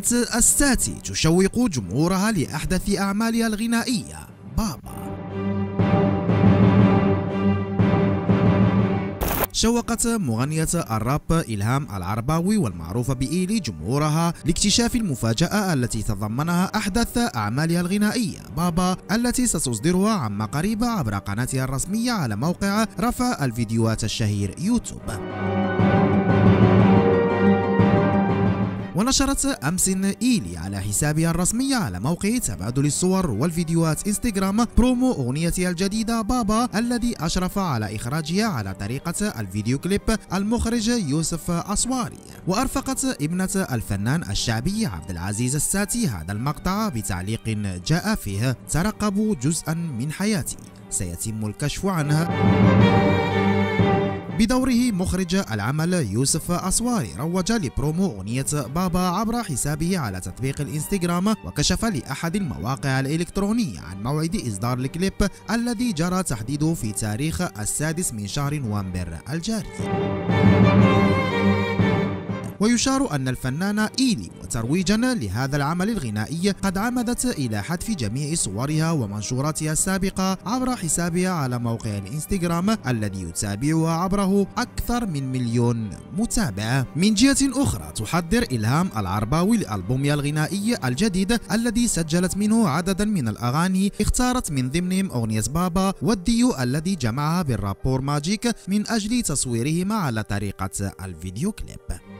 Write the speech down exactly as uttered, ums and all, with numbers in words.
إلهامات الساتي تشوق جمهورها لأحدث أعمالها الغنائية بابا. شوقت مغنية الراب إلهام العرباوي والمعروفة بإيلي جمهورها لاكتشاف المفاجأة التي تضمنها أحدث أعمالها الغنائية بابا، التي ستصدرها عما قريب عبر قناتها الرسمية على موقع رفع الفيديوهات الشهير يوتيوب. ونشرت أمس إيلي على حسابها الرسمي على موقع تبادل الصور والفيديوهات انستغرام برومو أغنيتها الجديدة بابا، الذي أشرف على إخراجها على طريقة الفيديو كليب المخرج يوسف أسواري. وأرفقت ابنة الفنان الشعبي عبد العزيز الساتي هذا المقطع بتعليق جاء فيه: ترقبوا جزءا من حياتي سيتم الكشف عنه. بدوره مخرج العمل يوسف أسواري روج لبرومو أغنية بابا عبر حسابه على تطبيق الانستغرام، وكشف لأحد المواقع الإلكترونية عن موعد إصدار الكليب الذي جرى تحديده في تاريخ السادس من شهر نوفمبر الجاري. ويشار أن الفنانة إيلي وترويجا لهذا العمل الغنائي قد عمدت إلى حذف جميع صورها ومنشوراتها السابقة عبر حسابها على موقع الانستغرام الذي يتابعها عبره أكثر من مليون متابع. من جهة أخرى تحضر إلهام العرباوي لألبومها الغنائي الجديد الذي سجلت منه عددا من الأغاني، اختارت من ضمنهم أغنية بابا والديو الذي جمعها بالرابور ماجيك من أجل تصويرهما على طريقة الفيديو كليب.